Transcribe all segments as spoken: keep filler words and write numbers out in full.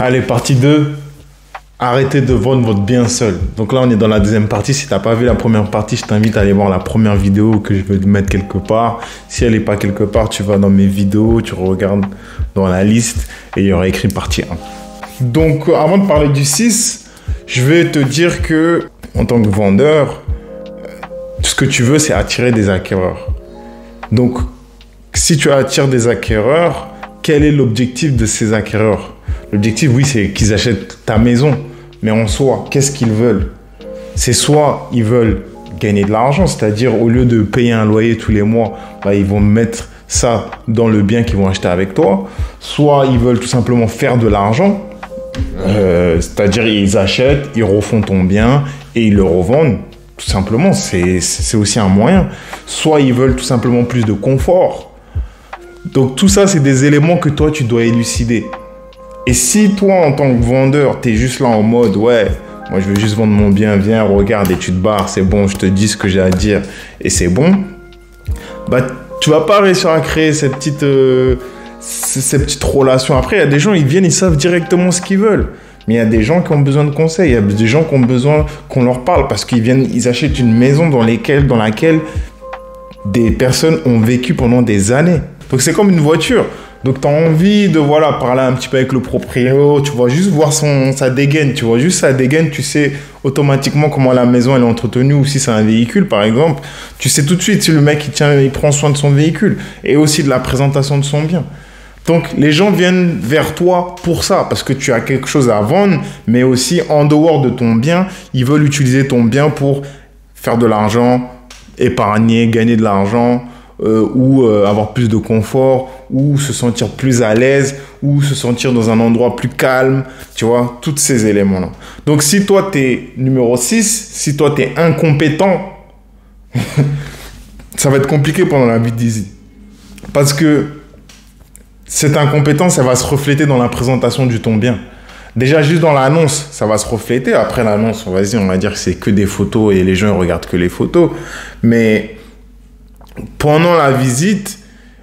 Allez, partie deux. Arrêtez de vendre votre bien seul. Donc là, on est dans la deuxième partie. Si tu n'as pas vu la première partie, je t'invite à aller voir la première vidéo que je vais te mettre quelque part. Si elle n'est pas quelque part, tu vas dans mes vidéos, tu regardes dans la liste et il y aura écrit partie un. Donc, avant de parler du six, je vais te dire que, en tant que vendeur, tout ce que tu veux, c'est attirer des acquéreurs. Donc, si tu attires des acquéreurs, quel est l'objectif de ces acquéreurs? L'objectif, oui, c'est qu'ils achètent ta maison. Mais en soi, qu'est-ce qu'ils veulent? C'est soit ils veulent gagner de l'argent, c'est-à-dire au lieu de payer un loyer tous les mois, bah, ils vont mettre ça dans le bien qu'ils vont acheter avec toi. Soit ils veulent tout simplement faire de l'argent, euh, c'est-à-dire ils achètent, ils refont ton bien et ils le revendent. Tout simplement, c'est aussi un moyen. Soit ils veulent tout simplement plus de confort. Donc tout ça, c'est des éléments que toi, tu dois élucider. Et si toi, en tant que vendeur, tu es juste là en mode, ouais, moi je veux juste vendre mon bien, viens, regarde et tu te barres, c'est bon, je te dis ce que j'ai à dire et c'est bon, bah tu vas pas réussir à créer cette petite, euh, cette petite relation. Après, il y a des gens, ils viennent, ils savent directement ce qu'ils veulent. Mais il y a des gens qui ont besoin de conseils, il y a des gens qui ont besoin qu'on leur parle parce qu'ils viennent, ils achètent une maison dans, lesquelles, dans laquelle des personnes ont vécu pendant des années. Donc c'est comme une voiture. Donc, tu as envie de voilà, parler un petit peu avec le proprio, tu vois, juste voir son, sa dégaine, tu vois, juste sa dégaine, tu sais automatiquement comment la maison elle est entretenue ou si c'est un véhicule, par exemple. Tu sais tout de suite si le mec, il, tient, il prend soin de son véhicule et aussi de la présentation de son bien. Donc, les gens viennent vers toi pour ça, parce que tu as quelque chose à vendre, mais aussi en dehors de ton bien, ils veulent utiliser ton bien pour faire de l'argent, épargner, gagner de l'argent, Euh, ou euh, avoir plus de confort, ou se sentir plus à l'aise, ou se sentir dans un endroit plus calme, tu vois, tous ces éléments-là. Donc, si toi, tu es numéro six, si toi, tu es incompétent, ça va être compliqué pendant la vie d'Easy. Parce que cette incompétence, ça va se refléter dans la présentation du ton bien. Déjà, juste dans l'annonce, ça va se refléter. Après l'annonce, on va dire, on va dire que c'est que des photos et les gens ne regardent que les photos. Mais pendant la visite,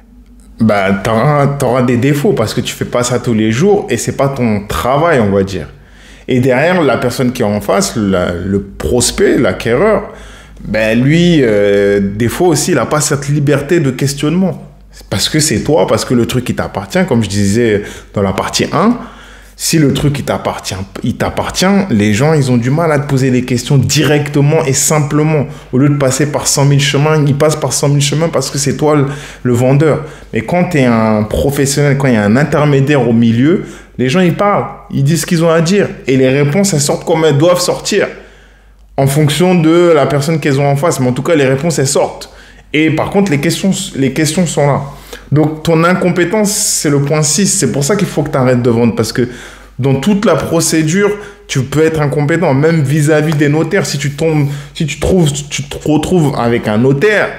bah, tu auras, auras des défauts parce que tu ne fais pas ça tous les jours et ce n'est pas ton travail, on va dire. Et derrière, la personne qui est en face, la, le prospect, l'acquéreur, ben lui, euh, des fois aussi, il n'a pas cette liberté de questionnement. Parce que c'est toi, parce que le truc, il t'appartient, comme je disais dans la partie un. Si le truc, il t'appartient, il t'appartient, les gens, ils ont du mal à te poser des questions directement et simplement. Au lieu de passer par cent mille chemins, ils passent par cent mille chemins parce que c'est toi le, le vendeur. Mais quand tu es un professionnel, quand il y a un intermédiaire au milieu, les gens, ils parlent, ils disent ce qu'ils ont à dire. Et les réponses, elles sortent comme elles doivent sortir. En fonction de la personne qu'elles ont en face. Mais en tout cas, les réponses, elles sortent. Et par contre, les questions, les questions sont là. Donc, ton incompétence, c'est le point six. C'est pour ça qu'il faut que tu arrêtes de vendre. Parce que dans toute la procédure, tu peux être incompétent. Même vis-à-vis des notaires, si tu tombes, si tu, trouves, tu te retrouves avec un notaire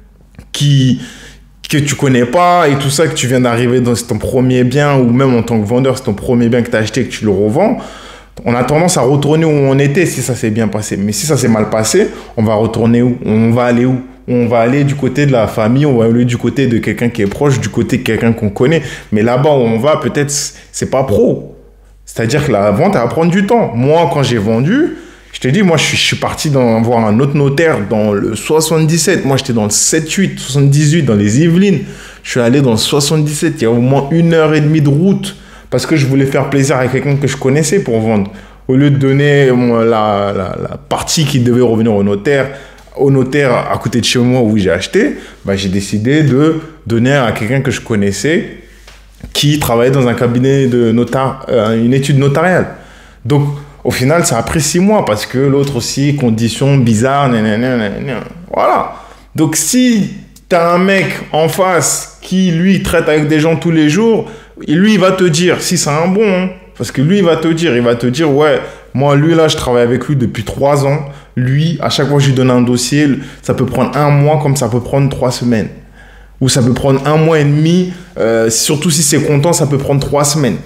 qui, que tu connais pas et tout ça, que tu viens d'arriver dans ton premier bien ou même en tant que vendeur, c'est ton premier bien que tu as acheté et que tu le revends, on a tendance à retourner où on était si ça s'est bien passé. Mais si ça s'est mal passé, on va retourner où? On va aller où? On va aller du côté de la famille, on va aller du côté de quelqu'un qui est proche, du côté de quelqu'un qu'on connaît. Mais là-bas où on va, peut-être, c'est pas pro. C'est-à-dire que la vente, elle va prendre du temps. Moi, quand j'ai vendu, je te dis, moi, je suis, je suis parti dans, voir un autre notaire dans le soixante-dix-sept. Moi, j'étais dans le sept huit, soixante-dix-huit, dans les Yvelines. Je suis allé dans le soixante-dix-sept. Il y a au moins une heure et demie de route parce que je voulais faire plaisir à quelqu'un que je connaissais pour vendre. Au lieu de donner moi, la, la, la partie qui devait revenir au notaire, au notaire à côté de chez moi où j'ai acheté, bah, j'ai décidé de donner à quelqu'un que je connaissais qui travaillait dans un cabinet de notar, euh, une étude notariale. Donc, au final, ça a pris six mois parce que l'autre aussi, conditions bizarres, nanana, nanana, voilà. Donc, si tu as un mec en face qui, lui, traite avec des gens tous les jours, lui, il va te dire, si c'est un bon, hein, parce que lui, il va te dire, il va te dire, ouais, moi, lui, là, je travaille avec lui depuis trois ans. Lui, à chaque fois que je lui donne un dossier, ça peut prendre un mois comme ça peut prendre trois semaines. Ou ça peut prendre un mois et demi, euh, surtout si c'est content, ça peut prendre trois semaines.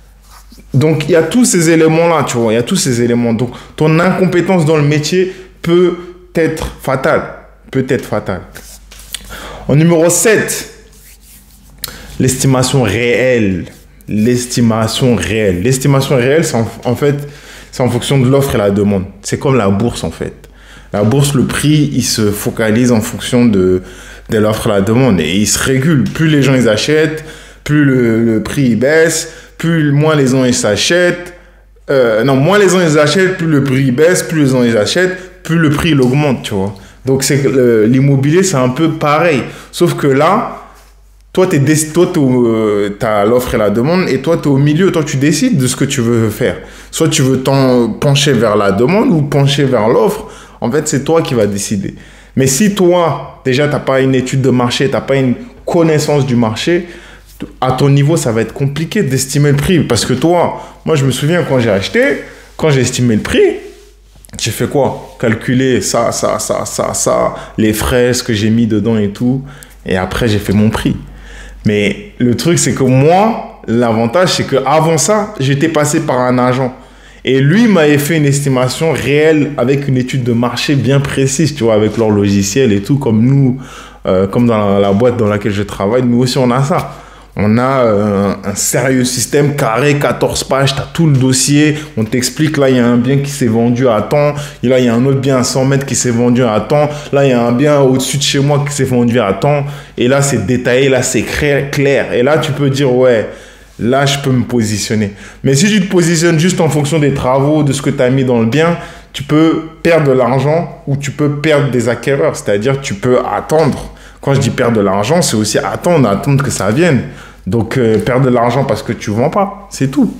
Donc, il y a tous ces éléments-là, tu vois, il y a tous ces éléments. Donc, ton incompétence dans le métier peut être fatale. Peut être fatale. En numéro sept, l'estimation réelle l'estimation réelle. L'estimation réelle, c'est en, en fait, c'est en fonction de l'offre et la demande. C'est comme la bourse, en fait. La bourse, le prix, il se focalise en fonction de, de l'offre et la demande. Et il se régule. Plus les gens, ils achètent, plus le, le prix, il baisse, plus moins les gens, ils s'achètent. Euh, non, moins les gens, ils achètent, plus le prix, il baisse, plus les gens, ils achètent, plus le prix, il augmente, tu vois. Donc, c'est que l'immobilier, c'est un peu pareil. Sauf que là, toi, tu euh, as l'offre et la demande, et toi, tu es au milieu. Toi, tu décides de ce que tu veux faire. Soit tu veux t'en pencher vers la demande ou pencher vers l'offre. En fait, c'est toi qui vas décider. Mais si toi, déjà, tu n'as pas une étude de marché, tu n'as pas une connaissance du marché, à ton niveau, ça va être compliqué d'estimer le prix. Parce que toi, moi, je me souviens quand j'ai acheté, quand j'ai estimé le prix, j'ai fait quoi? Calculer ça, ça, ça, ça, ça, les frais, ce que j'ai mis dedans et tout. Et après, j'ai fait mon prix. Mais le truc, c'est que moi, l'avantage, c'est qu'avant ça, j'étais passé par un agent. Et lui m'avait fait une estimation réelle avec une étude de marché bien précise, tu vois, avec leur logiciel et tout, comme nous, euh, comme dans la, la boîte dans laquelle je travaille, nous aussi, on a ça. On a euh, un sérieux système carré, quatorze pages, tu as tout le dossier, on t'explique, là, il y a un bien qui s'est vendu à temps, et là, il y a un autre bien à cent mètres qui s'est vendu à temps, là, il y a un bien au-dessus de chez moi qui s'est vendu à temps, et là, c'est détaillé, là, c'est clair. Et là, tu peux dire, ouais, là, je peux me positionner. Mais si tu te positionnes juste en fonction des travaux, de ce que tu as mis dans le bien, tu peux perdre de l'argent ou tu peux perdre des acquéreurs, c'est-à-dire tu peux attendre. Quand je dis perdre de l'argent, c'est aussi attendre, attendre que ça vienne. Donc, euh, perdre de l'argent parce que tu ne vends pas, c'est tout.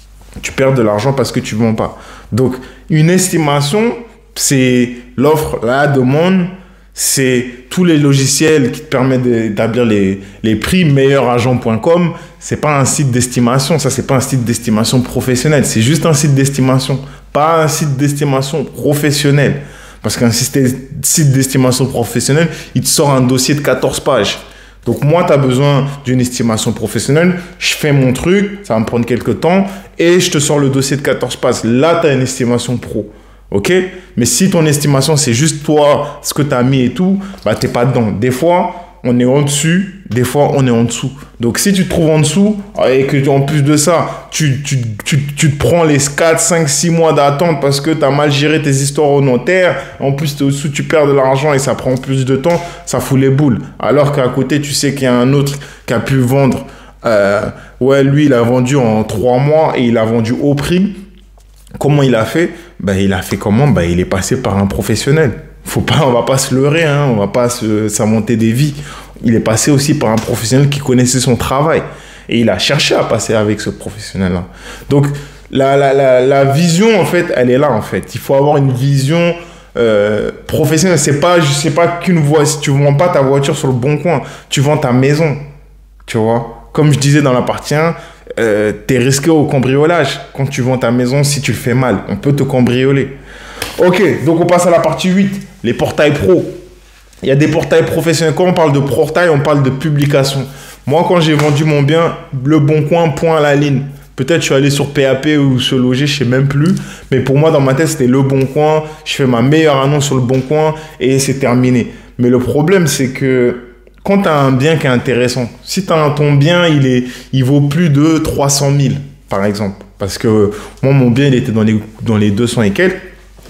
Tu perds de l'argent parce que tu ne vends pas. Donc, une estimation, c'est l'offre, la demande, c'est tous les logiciels qui te permettent d'établir les, les prix, meilleur agent point com. Ce n'est pas un site d'estimation, ça, ce n'est pas un site d'estimation professionnel. C'est juste un site d'estimation, pas un site d'estimation professionnel. Parce qu'un site d'estimation professionnelle, il te sort un dossier de quatorze pages. Donc, moi, tu as besoin d'une estimation professionnelle. Je fais mon truc, ça va me prendre quelques temps et je te sors le dossier de quatorze pages. Là, tu as une estimation pro. OK? Mais si ton estimation, c'est juste toi, ce que tu as mis et tout, bah, tu n'es pas dedans. Des fois, on est en dessus, des fois, on est en dessous. Donc, si tu te trouves en dessous et que, en plus de ça, tu, tu, tu, tu te prends les quatre, cinq, six mois d'attente parce que tu as mal géré tes histoires au notaire, en plus, tu es au-dessous, tu perds de l'argent et ça prend plus de temps, ça fout les boules. Alors qu'à côté, tu sais qu'il y a un autre qui a pu vendre. Euh, ouais, lui, il a vendu en trois mois et il a vendu au prix. Comment il a fait? Ben, il a fait comment? Ben, il est passé par un professionnel. Faut pas, on va pas se leurrer, hein, on va pas s'inventer des vies. Il est passé aussi par un professionnel qui connaissait son travail. Et il a cherché à passer avec ce professionnel-là. Donc, la, la, la, la vision, en fait, elle est là, en fait. Il faut avoir une vision euh, professionnelle. C'est pas, je sais pas qu'une voie. Si tu vends pas ta voiture sur le bon coin, tu vends ta maison. Tu vois? Comme je disais dans la partie un, euh, tu es risqué au cambriolage. Quand tu vends ta maison, si tu le fais mal, on peut te cambrioler. Ok, donc on passe à la partie huit, les portails pro. Il y a des portails professionnels. Quand on parle de portail, on parle de publication. Moi, quand j'ai vendu mon bien, Le Bon Coin, point à la ligne. Peut-être je suis allé sur P A P ou Se Loger, je ne sais même plus. Mais pour moi, dans ma tête, c'était Le Bon Coin. Je fais ma meilleure annonce sur Le Bon Coin et c'est terminé. Mais le problème, c'est que quand tu as un bien qui est intéressant, si tu as ton bien, il, est, il vaut plus de trois cent mille, par exemple. Parce que moi, mon bien, il était dans les, dans les deux cents et quelques.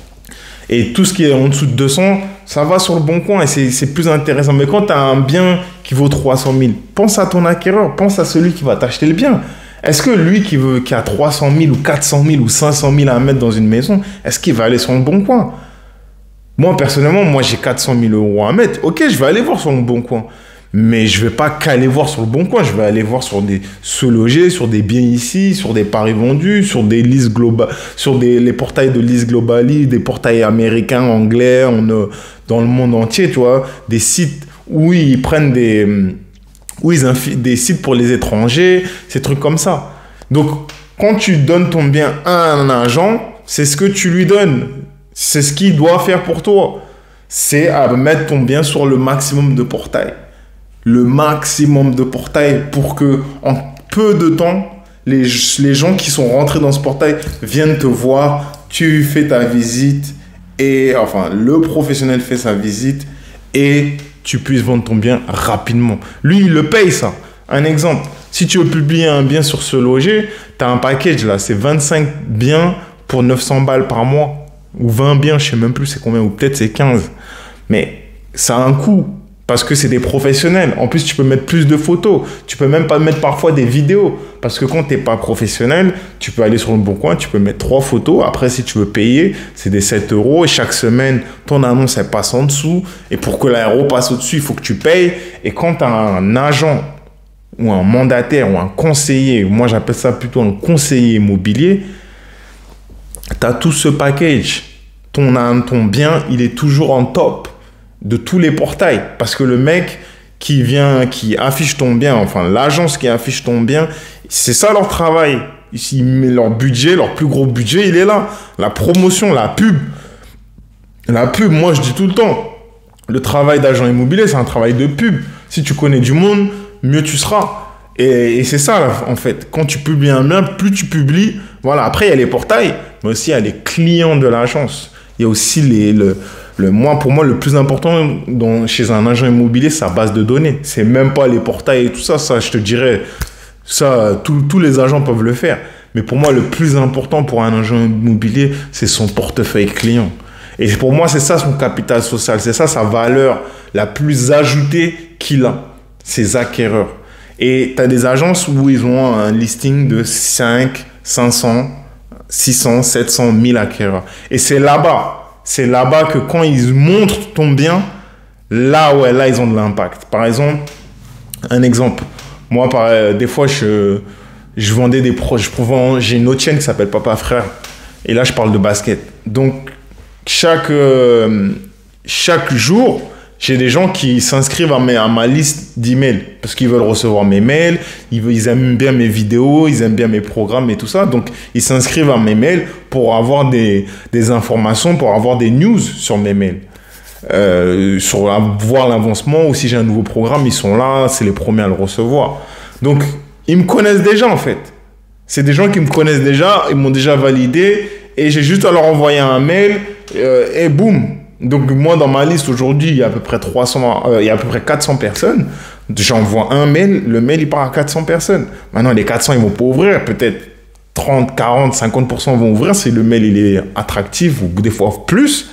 Et tout ce qui est en dessous de deux cents, ça va sur Le Bon Coin et c'est plus intéressant. Mais quand tu as un bien qui vaut trois cent mille, pense à ton acquéreur, pense à celui qui va t'acheter le bien. Est-ce que lui qui, veut, qui a trois cent mille ou quatre cent mille ou cinq cent mille à mettre dans une maison, est-ce qu'il va aller sur Le Bon Coin? Moi, personnellement, moi j'ai quatre cent mille euros à mettre. Ok, je vais aller voir sur Le Bon Coin. Mais je ne vais pas qu'aller voir sur Le Bon Coin, je vais aller voir sur des Se Loger, sur des biens ici, sur des paris vendus, sur des listes globales, sur des, les portails de liste globally, des portails américains, anglais, on, euh, dans le monde entier, tu vois, des sites où ils prennent des, où ils des sites pour les étrangers, ces trucs comme ça. Donc, quand tu donnes ton bien à un agent, c'est ce que tu lui donnes, c'est ce qu'il doit faire pour toi. C'est à mettre ton bien sur le maximum de portails. Le maximum de portails pour que en peu de temps, les, les gens qui sont rentrés dans ce portail viennent te voir, tu fais ta visite et enfin le professionnel fait sa visite et tu puisses vendre ton bien rapidement. Lui, il le paye ça. Un exemple, Si tu veux publier un bien sur Se Loger, tu as un package là, c'est vingt-cinq biens pour neuf cents balles par mois. Ou vingt biens, je sais même plus c'est combien, ou peut-être c'est quinze. Mais ça a un coût. Parce que c'est des professionnels. En plus, tu peux mettre plus de photos. Tu peux même pas mettre parfois des vidéos. Parce que quand tu n'es pas professionnel, tu peux aller sur le Bon Coin, tu peux mettre trois photos. Après, si tu veux payer, c'est des sept euros. Et chaque semaine, ton annonce, elle passe en dessous. Et pour que l'aéro passe au-dessus, il faut que tu payes. Et quand tu as un agent ou un mandataire ou un conseiller, moi j'appelle ça plutôt un conseiller immobilier, tu as tout ce package. Ton, ton bien, il est toujours en top de tous les portails, parce que le mec qui vient, qui affiche ton bien, enfin l'agence qui affiche ton bien, c'est ça leur travail. Ici, leur budget, leur plus gros budget, il est là. La promotion, la pub. La pub, moi je dis tout le temps, le travail d'agent immobilier, c'est un travail de pub. Si tu connais du monde, mieux tu seras. Et, et c'est ça, en fait. Quand tu publies un bien, plus tu publies, voilà. Après, il y a les portails, mais aussi il y a les clients de l'agence. Il y a aussi les... Le, Le, moi, pour moi, le plus important dans, chez un agent immobilier, c'est sa base de données. C'est même pas les portails et tout ça. Ça, je te dirais, ça, tout, tous les agents peuvent le faire. Mais pour moi, le plus important pour un agent immobilier, c'est son portefeuille client. Et pour moi, c'est ça son capital social. C'est ça sa valeur la plus ajoutée qu'il a. Ses acquéreurs. Et tu as des agences où ils ont un listing de cinq, cinq cents, six cents, sept cents, mille acquéreurs. Et c'est là-bas. C'est là-bas que quand ils montrent ton bien, là, ouais, là, ils ont de l'impact. Par exemple, un exemple. Moi, par, euh, des fois, je, je vendais des projets. J'ai une autre chaîne qui s'appelle Papa Frère. Et là, je parle de basket. Donc, chaque, euh, chaque jour, j'ai des gens qui s'inscrivent à, à ma liste d'emails parce qu'ils veulent recevoir mes mails, ils, veulent, ils aiment bien mes vidéos, ils aiment bien mes programmes et tout ça. Donc, ils s'inscrivent à mes mails pour avoir des, des informations, pour avoir des news sur mes mails. Euh, sur la, voir l'avancement ou si j'ai un nouveau programme, ils sont là, c'est les premiers à le recevoir. Donc, ils me connaissent déjà en fait. C'est des gens qui me connaissent déjà, ils m'ont déjà validé et j'ai juste à leur envoyer un mail euh, et boum. Donc, moi, dans ma liste, aujourd'hui, il y a à peu près trois cents, euh, il y a à peu près quatre cents personnes. J'envoie un mail, le mail, il part à quatre cents personnes. Maintenant, les quatre cents, ils vont pas ouvrir. Peut-être trente, quarante, cinquante pour cent vont ouvrir si le mail, il est attractif ou des fois plus.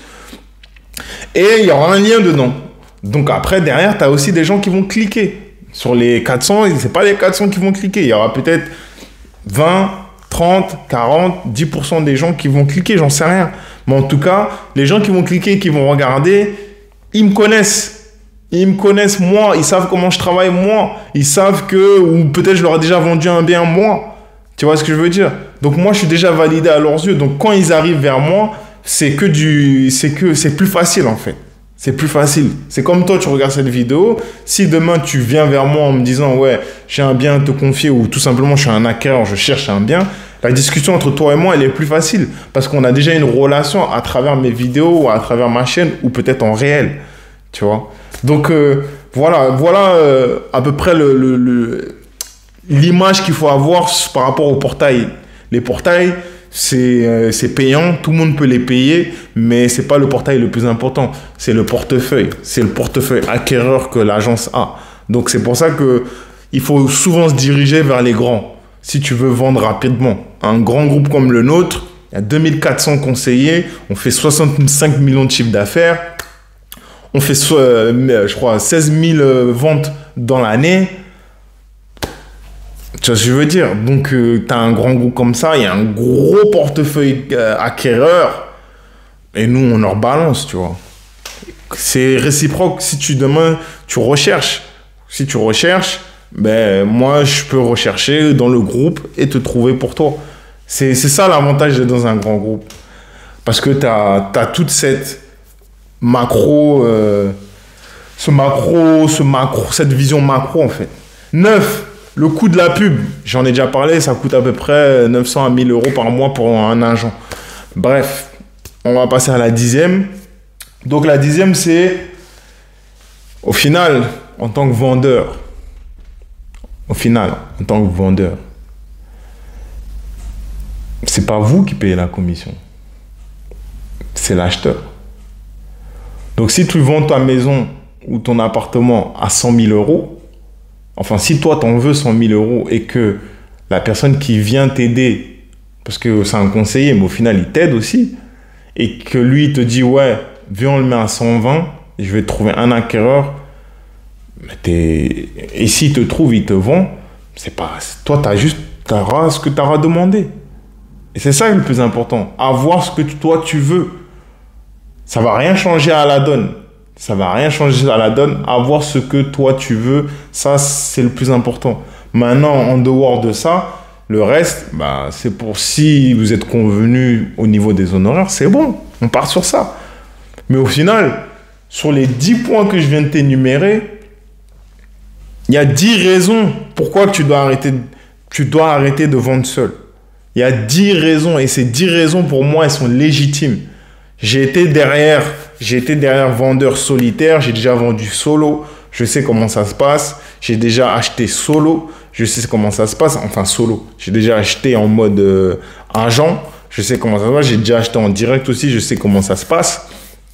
Et il y aura un lien dedans. Donc, après, derrière, tu as aussi des gens qui vont cliquer. Sur les quatre cents, c'est pas les quatre cents qui vont cliquer. Il y aura peut-être vingt, trente, quarante, dix pour cent des gens qui vont cliquer, j'en sais rien. Mais en tout cas, les gens qui vont cliquer, qui vont regarder, ils me connaissent. Ils me connaissent, moi. Ils savent comment je travaille, moi. Ils savent que, ou peut-être je leur ai déjà vendu un bien, moi. Tu vois ce que je veux dire? Donc, moi, je suis déjà validé à leurs yeux. Donc, quand ils arrivent vers moi, c'est que du, c'est que, c'est plus facile, en fait. C'est plus facile. C'est comme toi, tu regardes cette vidéo. Si demain, tu viens vers moi en me disant, ouais, j'ai un bien à te confier ou tout simplement, je suis un acquéreur, je cherche un bien, la discussion entre toi et moi, elle est plus facile parce qu'on a déjà une relation à travers mes vidéos ou à travers ma chaîne ou peut-être en réel, tu vois. Donc, euh, voilà, voilà euh, à peu près le, le, le, l'image qu'il faut avoir par rapport au portail. Les portails, c'est euh, c'est payant, tout le monde peut les payer, mais ce n'est pas le portail le plus important, c'est le portefeuille. C'est le portefeuille acquéreur que l'agence a. Donc, c'est pour ça qu'il faut souvent se diriger vers les grands. Si tu veux vendre rapidement, un grand groupe comme le nôtre, il y a deux mille quatre cents conseillers, on fait soixante-cinq millions de chiffres d'affaires, on fait, euh, je crois, seize mille ventes dans l'année. Tu vois ce que je veux dire? Donc, euh, tu as un grand groupe comme ça, il y a un gros portefeuille euh, acquéreur, et nous, on leur balance, tu vois. C'est réciproque. Si tu, demain, tu recherches, si tu recherches, ben, moi, je peux rechercher dans le groupe et te trouver pour toi. C'est ça l'avantage d'être dans un grand groupe. Parce que tu as, t'as toute cette macro, euh, ce macro, ce macro, cette vision macro, en fait. Neuf, le coût de la pub. J'en ai déjà parlé, ça coûte à peu près neuf cents à mille euros par mois pour un agent. Bref, on va passer à la dixième. Donc, la dixième, c'est, au final, en tant que vendeur, Au final, en tant que vendeur, c'est pas vous qui payez la commission, c'est l'acheteur. Donc, si tu vends ta maison ou ton appartement à cent mille euros, Enfin, si toi, t'en veux cent mille euros et que la personne qui vient t'aider, parce que c'est un conseiller, mais au final, il t'aide aussi, et que lui, il te dit, ouais, viens, on le met à cent vingt, et je vais te trouver un acquéreur, mais t'es... et s'il te trouve, il te vend, c'est pas... Toi, t'as juste... T'auras ce que tu auras demandé. Et c'est ça le plus important. Avoir ce que toi, tu veux. Ça va rien changer à la donne. Ça va rien changer à la donne. Avoir ce que toi, tu veux, ça, c'est le plus important. Maintenant, en dehors de ça, le reste, bah, c'est pour si vous êtes convenu au niveau des honoraires, c'est bon. On part sur ça. Mais au final, sur les dix points que je viens de t'énumérer, il y a dix raisons pourquoi tu dois arrêter, tu dois arrêter de vendre seul. Il y a dix raisons et ces dix raisons, pour moi, elles sont légitimes. J'ai été derrière, j'ai été derrière vendeur solitaire, j'ai déjà vendu solo, je sais comment ça se passe. J'ai déjà acheté solo, je sais comment ça se passe, enfin solo. J'ai déjà acheté en mode euh, agent, je sais comment ça se passe. J'ai déjà acheté en direct aussi, je sais comment ça se passe.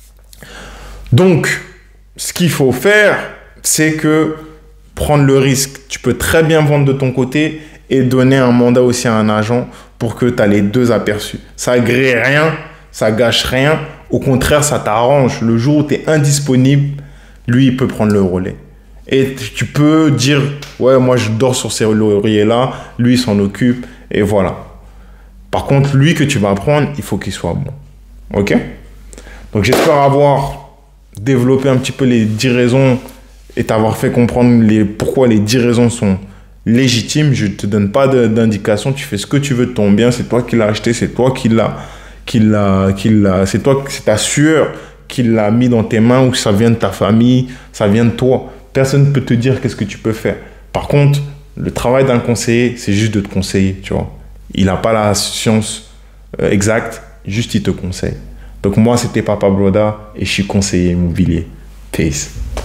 Donc, ce qu'il faut faire, c'est que prendre le risque. Tu peux très bien vendre de ton côté et donner un mandat aussi à un agent pour que tu as les deux aperçus. Ça ne grée rien, ça gâche rien. Au contraire, ça t'arrange. Le jour où tu es indisponible, lui, il peut prendre le relais. Et tu peux dire, ouais, moi, je dors sur ces lauriers-là, lui, il s'en occupe, et voilà. Par contre, lui que tu vas prendre, il faut qu'il soit bon. OK? Donc, j'espère avoir développé un petit peu les dix raisons et t'avoir fait comprendre les, pourquoi les dix raisons sont légitimes. Je ne te donne pas d'indication, tu fais ce que tu veux de ton bien, c'est toi qui l'as acheté, c'est toi qui l'as, qui l'a, qui l'a, c'est toi, c'est ta sueur qui l'a mis dans tes mains, ou ça vient de ta famille, ça vient de toi. Personne ne peut te dire qu'est-ce que tu peux faire. Par contre, le travail d'un conseiller, c'est juste de te conseiller, tu vois. Il n'a pas la science euh, exacte, juste il te conseille. Donc moi, c'était Papa Broda et je suis conseiller immobilier. Peace.